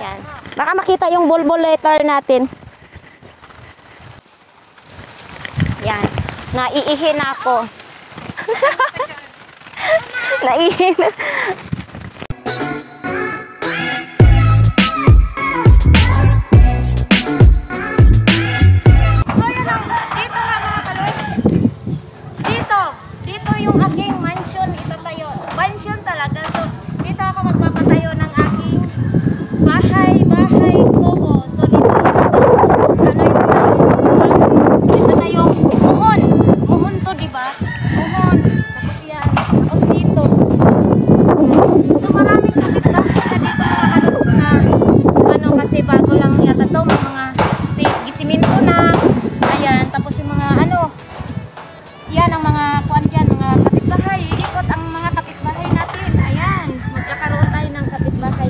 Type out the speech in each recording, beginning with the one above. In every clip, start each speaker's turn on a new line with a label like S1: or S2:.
S1: Yan. Baka makita yung bulbul letter natin. Yan. Naiihi na ako. Naiihi na. Dito yung aking mansion itatayo. Mansion talaga. So, dito ako magpapatayo ng aking bahay kubo. So, dito na yung muhon. Muhon to, diba? Muhon. Tapos yan. Tapos dito. So, maraming kapitbahay na dito mga kalos na ano, kasi bago lang yata to. Mga gisiminto na. Ayan. Tapos yung mga ano, yan ang mga kuan dyan, mga kapitbahay. Ikot ang mga kapitbahay natin. Ayan, magkakaroon tayo ng kapitbahay.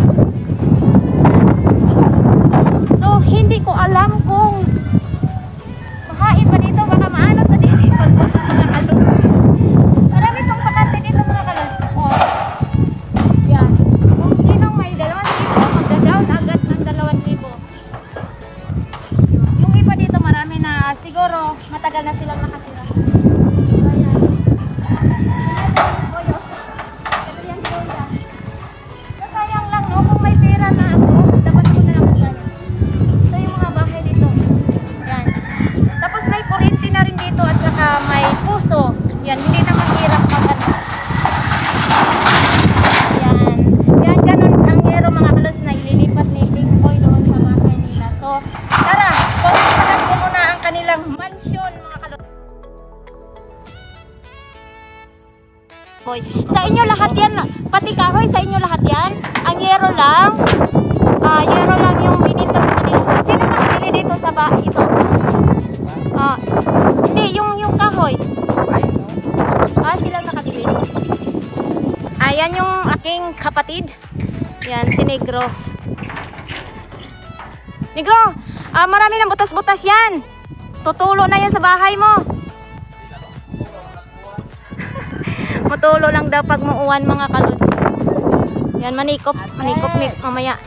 S1: So, hindi ko alam kung bahain ba dito, baka maanot na dito pagbaha mga kalos. Marami pang bakante dito mga kalos. Oh. Yan. Kung sinong may 2,000, magda-down agad ng 2,000. Yung iba dito marami na siguro matagal na silang nakatira. May puso. Yan, hindi na mahirap mag-ano. Yan. Yan, ganun ang hero mga kalos na ililipat ni Pink Boy doon sa bahay nila. So, tara, pagpapalan ko muna ang kanilang mansion mga kalos. Boy, sa inyo lahat yan, pati kahoy, sa inyo lahat yan. Ang yero lang yung binita sa kanila. So, sino nakabili dito sa bahay ito? Hindi, yung kahoy. Silang nakabili. Ayan yung aking kapatid. Yan, si Negro. Negro, marami ng butas-butas yan. Tutulo na yan sa bahay mo. Matulo lang daw pag muuwan mga kalods. Yan, manikop mamaya.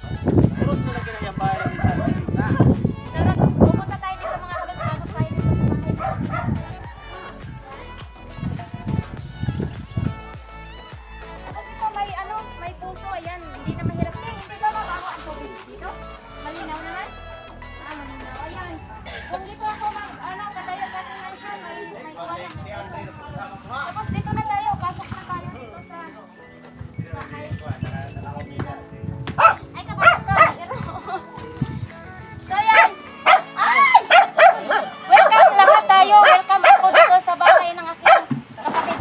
S1: Tapos dito na tayo, pasok na tayo dito sa bahay. Ay, kapasok ka. So yan. Ay! Welcome lahat tayo. Welcome ako dito sa bahay ng aking kapatid.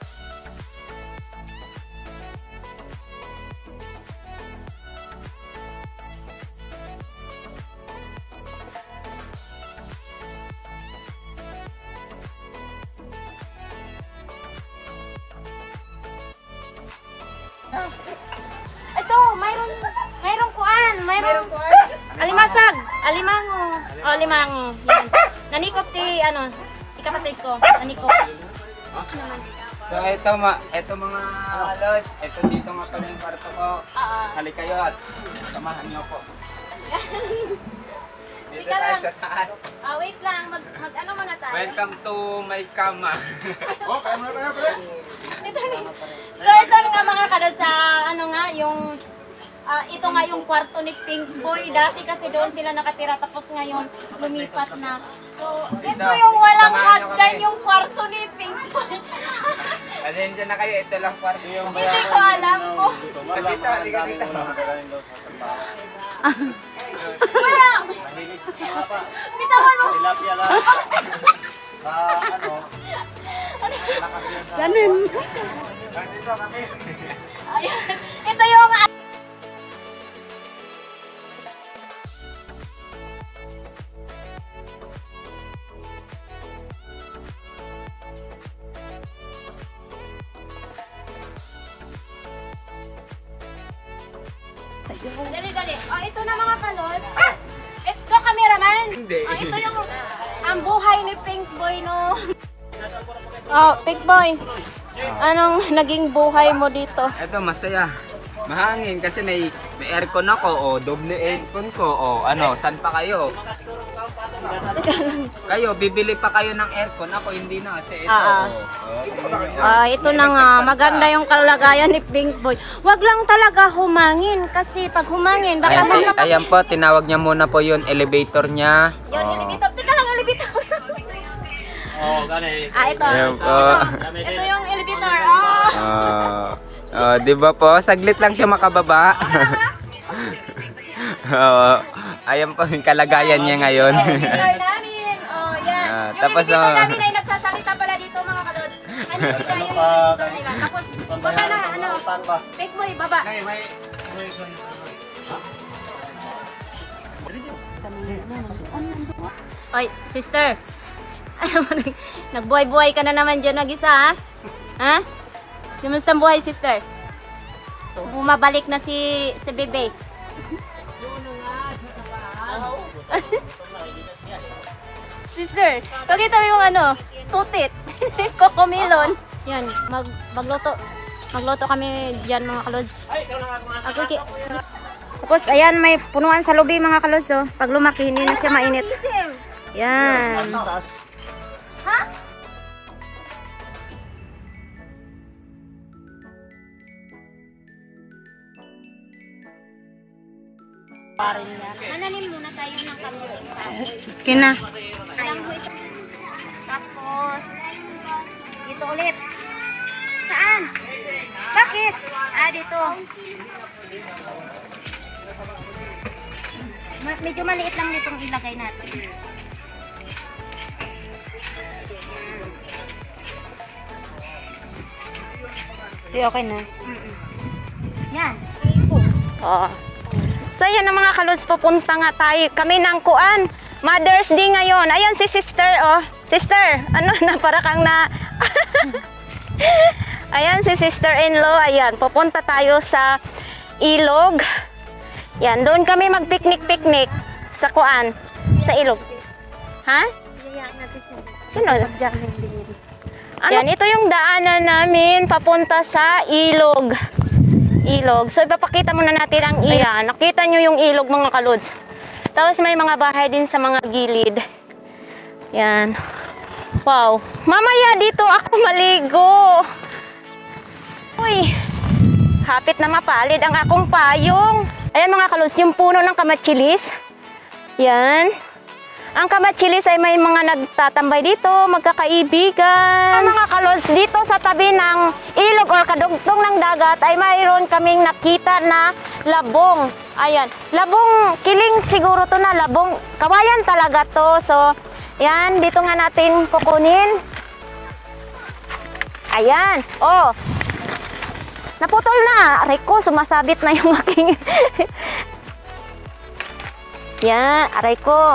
S1: Ito, mayroong kuan, mayroong alimasag, alimango. Oh, limango. Yan. Nanikop si kapatid ko, nanikop.
S2: So ito mga halos, ito dito nga pala yung kwarto ko. Halika kayo at samahan niyo ako. Dito tayo sa taas.
S1: Wait lang, mag-ano muna tayo.
S2: Welcome to my kama. Oh, kaya muna tayo, pre.
S1: So ito nga mga kalod sa yung ito nga yung kwarto ni Pink Boy. Dati kasi doon sila nakatira tapos ngayon lumipat na. So ito yung walang hagdan yung kwarto ni Pink Boy.
S2: Asensya na kayo, ito lang kwarto yung
S1: Hindi ko alam ko.
S2: Dito, halika dito.
S1: Wala! Bitawan mo!
S3: Tilapia lang.
S1: Ganun.
S2: Dito kami.
S1: Ayan. Ito yung dali. Ito na mga kalods. Let's go, cameraman.
S2: Hindi.
S1: Ito yung ang buhay ni Pink Boy, no? Pink Boy. Anong naging buhay mo dito?
S2: Ito, masaya. Mahangin kasi may aircon ako, o doble aircon ko, o ano, saan pa kayo? Kayo, bibili pa kayo ng aircon, ako hindi na kasi ito.
S1: Ito na nga, maganda yung kalagayan ni Pink Boy. Wag lang talaga humangin kasi pag humangin, baka
S2: Ayan po, tinawag niya muna po yung elevator niya.
S1: Yun, elevator. Teka lang, elevator. Ito.
S2: Ayan po.
S1: Ito yung elevator.
S2: Di ba po? Saglit lang siya makababa. Ayan po yung kalagayan niya ngayon.
S1: Elevator namin. Yan. Yung
S2: tapos
S1: elevator namin ay nagsasalita pala dito, mga kalods. Ano yung elevator nila? Tapos, baba na, Pink Boy, baba. Oy, sister. Nagbuhay-buhay ka na naman dyan mag-isa, ha? Ha? Kumusta ang buhay, sister? Bumabalik na si Bebe. Sister, pakita mo yung tutit. Kokomilon. Yan, magluto kami diyan, mga kalods. Okay. Tapos ayan, may punuan sa lobby, mga kalods, oh. Pag lumaki, hindi na siya mainit. Yan. Ha? Mananim muna tayo ng kamuting kahoy.
S3: Kina.
S1: Tapos, dito ulit. Saan? Bakit? Dito. Medyo maliit lang nitong ilagay natin.
S3: Okay na.
S1: Yan.
S3: Oo. So yan ang mga kalods, pupunta nga tayo. Kami ng kuan. Mother's Day ngayon. Ayan si sister, oh. Sister, ano na, para kang na... Ayan si sister-in-law. Ayan, pupunta tayo sa ilog. Yan, doon kami mag-picnic-picnic sa kuan. Sa ilog. Ha? Sino? Yan, ito yung daanan namin papunta sa ilog. So ipapakita muna natin ang ilog. Ayan, nakita nyo yung ilog, mga kalods. Tapos may mga bahay din sa mga gilid. Yan. Wow. Mamaya dito ako maligo. Uy. Hapit na mapalid ang akong payong. Ayan, mga kalods, yung puno ng kamatsilis. Yan. Ang kamatsilis ay may mga nagtatambay dito, magkakaibigan. Mga kalods, dito sa tabi ng ilog or kadugtong ng dagat ay mayroon kaming nakita na labong. Ayan, labong kiling siguro to na labong. Kawayan talaga to. So, yan, dito nga natin kukunin. Ayan, oh. Naputol na. Aray ko, sumasabit na yung aking... Yan, aray ko.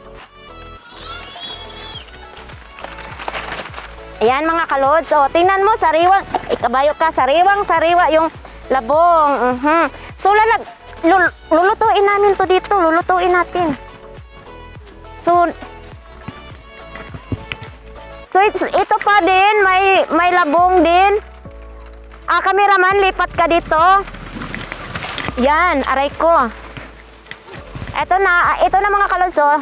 S3: Ayan, mga kalods. O, tingnan mo, sariwang, ikabayo ka, sariwang-sariwa yung labong. So, lulutuin namin to dito. Lulutuin natin. So ito pa din, may labong din. Cameraman, lipat ka dito. Yan, aray ko. Ito na mga kalods, oh.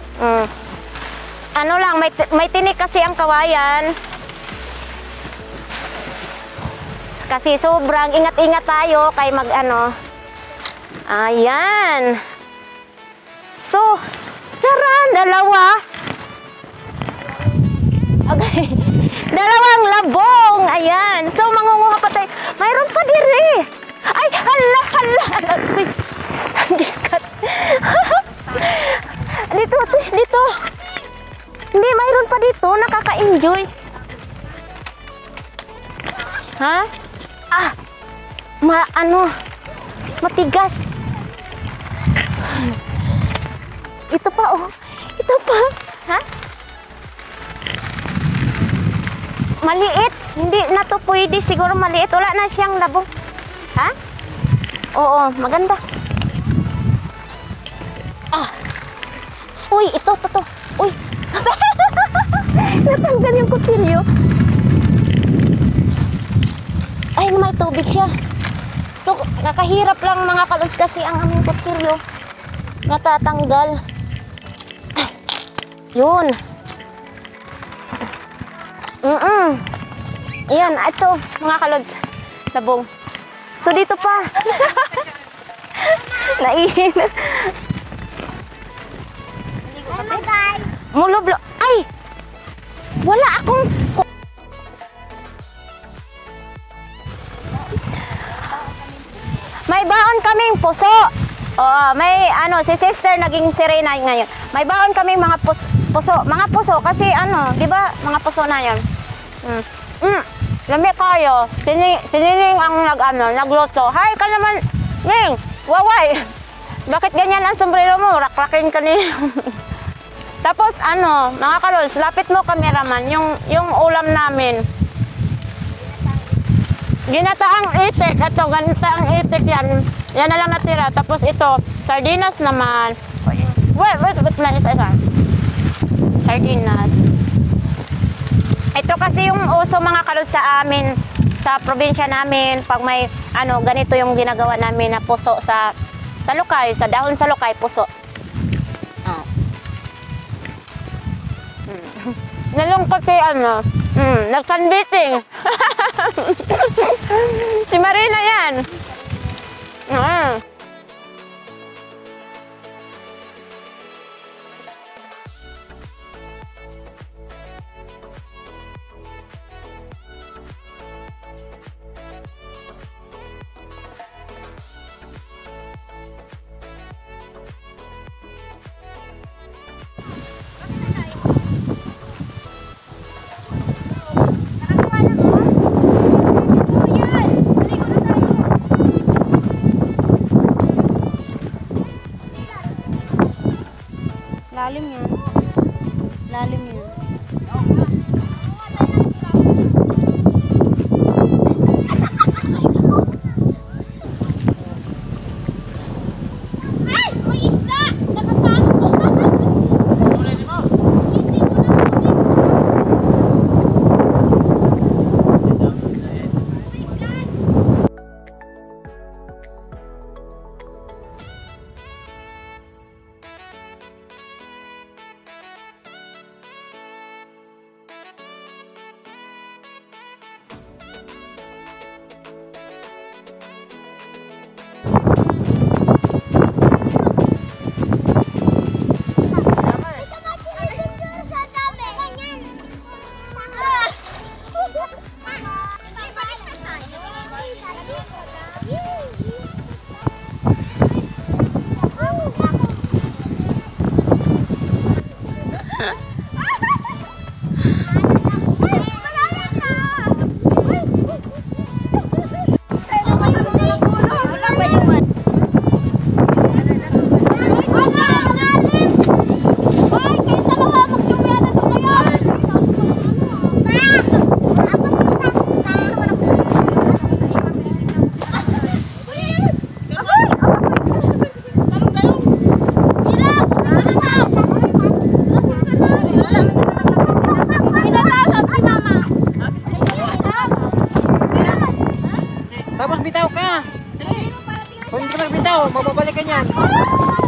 S3: Ano lang, may tinik kasi ang kawayan. Kasi sobrang ingat-ingat tayo kay Ayan. So, charan, dalawa. Okay. Dalawang labong. Ayan. So, mangunguha pa tayo. Mayroon pa diri. Ay, hala. Diskat. Dito. Hindi, mayroon pa dito. Nakaka-enjoy. Ha? Matigas. Ito pa, oh. Ito pa. Ha? Maliit. Hindi na to pwede. Siguro maliit. Wala na siyang labong. Ha? Oo, maganda. Uy, ito. Uy. Natanggal yung kutsilyo. Ay, may tubig siya. So, So, nakahirap lang mga kalos kasi ang aming kutsilyo natatanggal. Yun. Ayan, ito mga kalods. Labong. So, dito pa. Naihin.
S1: Bye-bye.
S3: Mulublo. Ay! Wala akong... May baon kaming puso. May si sister naging sirena ngayon. May baon kaming mga puso. Mga puso kasi di ba? Mga puso na 'yon. Lami kayo. Sinining ang nagluto. Hi ka naman, Ning. Waway. Bakit ganyan ang sombrero mo? Rakrakin ka ni. Tapos mga kalos, lapit mo cameraman, yung ulam namin. Ginataang itik, ito, ginataang itik yan. Yan na lang natira. Tapos ito, sardinas naman. Wait lang, isa. Sardinas. Ito kasi yung uso mga kalos sa amin, sa probinsya namin, pag may ganito yung ginagawa namin na puso sa lokay, sa dahon sa lokay, puso. Nalungkot si nag-sunbathing. Si Marina yan. Lalim yan. Lalim yan.
S1: Ay! May isda! Nakapasok!
S2: Tapos bitaw ka. Kung hindi ka magbitaw, mababalik ka niyan.